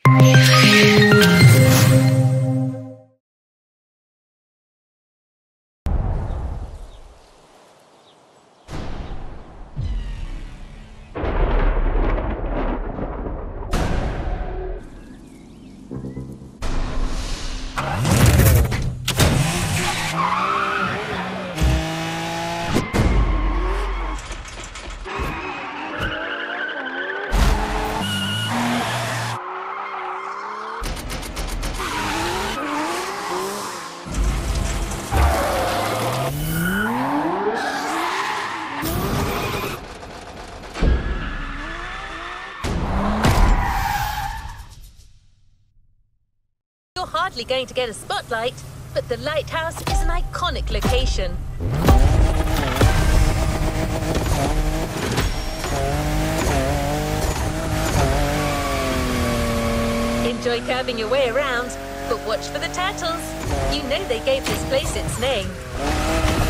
Hardly going to get a spotlight, but the lighthouse is an iconic location. Enjoy curving your way around, but watch for the turtles. You know they gave this place its name.